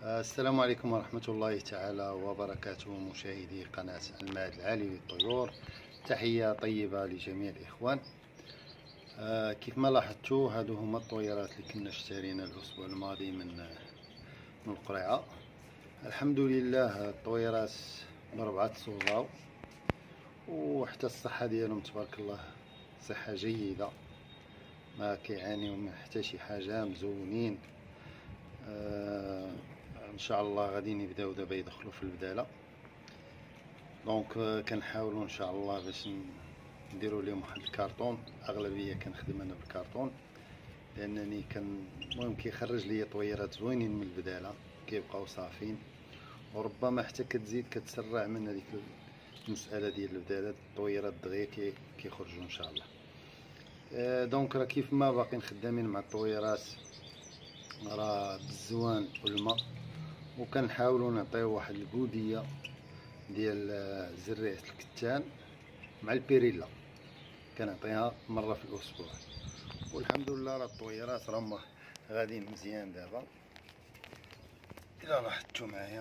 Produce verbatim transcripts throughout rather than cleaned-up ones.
السلام عليكم ورحمة الله تعالى وبركاته، مشاهدي قناة المعهد العالي للطيور. تحية طيبة لجميع الإخوان. آه كيف ما لاحظتوا، هادو هما الطويرات اللي كنا اشترينا الأسبوع الماضي من من القريعة. الحمد لله الطويرات مربعة صوزاو، وحتى الصحة ديالهم تبارك الله صحة جيدة، ما كيعانيو من حتى شي حاجة، مزونين. آه ان شاء الله غادي يبداو دابا يدخلوا في البداله. دونك كنحاولوا ان شاء الله باش نديروا لهم واحد الكارطون. اغلبيه كنخدم انا بالكارطون لانني كان المهم كيخرج لي طويرات زوينين من البداله، كيبقاو صافين، وربما حتى كتزيد كتسرع من هذيك المساله ديال البدالات. الطويرات دغيا كيخرجوا ان شاء الله. دونك راه كيف ما باقيين خدامين مع الطويرات راه بالزوان والماء، وكنحاولوا نعطيو واحد البوديه ديال زريعه الكتان مع البيريلا، كنعطيها مره في الاسبوع. والحمد لله راه الطويرات راهم غاديين مزيان دابا. الا لاحظتوا معايا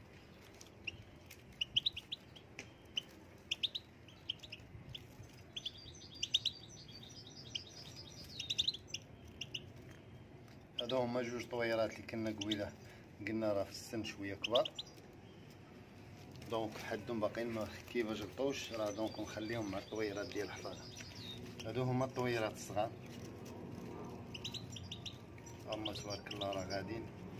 هادو هما جوج طويرات اللي كنا قبيله قلنا راه في السن شويه كبار، دونك حدهم باقيين ما كيما جلطوش، راه دونك نخليهم مع الطويرات ديال الحفاظه. هادو هما الطويرات الصغار، هما تبارك الله راه غاديين.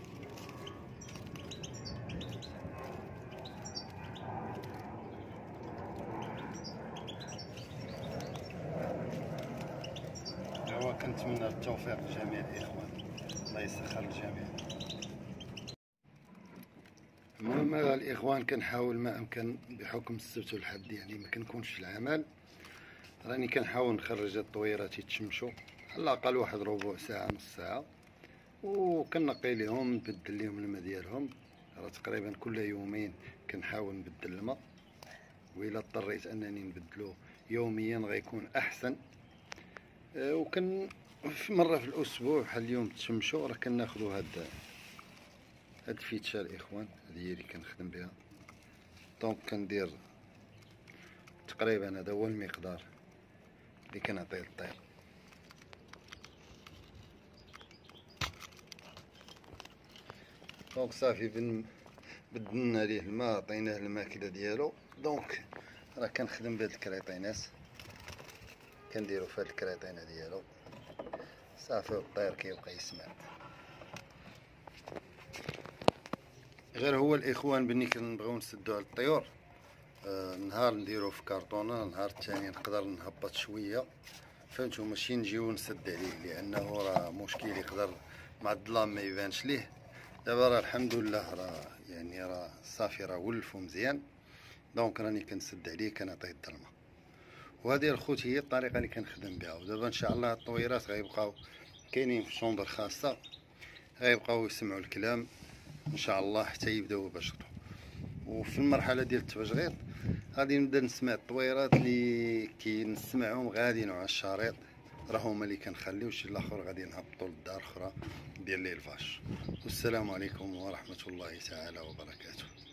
ايوا كنتمنى التوفيق لجميع الاخوان، الله يسخر الجميع. المهم الاخوان كنحاول ما امكن بحكم السبت والحد، يعني ما كنكونش في العمل، راني كنحاول نخرج الطويرات يتشمشوا على الاقل واحد ربع ساعه نص ساعه، وكنقي ليهم نبدل ليهم الماء ديالهم. راه تقريبا كل يومين كنحاول نبدل الماء، وإلا اضطريت انني نبدلو يوميا غيكون احسن. أه وكن في مره في الاسبوع بحال اليوم تشمشوا، راه كناخذوا هاد هاد الفيتشه الاخوان، هذه هي اللي كنخدم بها. دونك كندير تقريبا هذا هو المقدار اللي كنعطيه للطير. دونك صافي بن بدلنا ليه الماء، عطيناه الماكله ديالو. دونك راه كنخدم بهاد الكريطينات، كنديرو في هاد الكريطينه ديالو صافي، والطير كيبقى يسمع. غير هو الاخوان بني كنبغيو نسدو على الطيور، آه نهار نديرو في كارطونه، نهار الثاني نقدر نهبط شويه، فهمتوا، ماشي نجيو نسد عليه، لانه راه مشكل يقدر مع الظلام ما يبانش ليه. دابا راه الحمد لله راه يعني راه صافي، راه ولفو مزيان. دونك راني كنسد عليه كنعطيه الظلمه، وهذه الخوت هي الطريقه اللي كنخدم بها. ودابا ان شاء الله الطويرات غيبقاو كاينين في شومبر خاصه، غيبقاو يسمعوا الكلام ان شاء الله حتى يبداو يبشروا. وفي المرحله ديال التبجغيط غادي نبدا نسمع الطويرات اللي كنسمعهم غاديين على الشريط، راه هما اللي كنخليو، شي الاخر غادي نهبطوا للدار اخرى ديال ليلفاش. والسلام عليكم ورحمه الله تعالى وبركاته.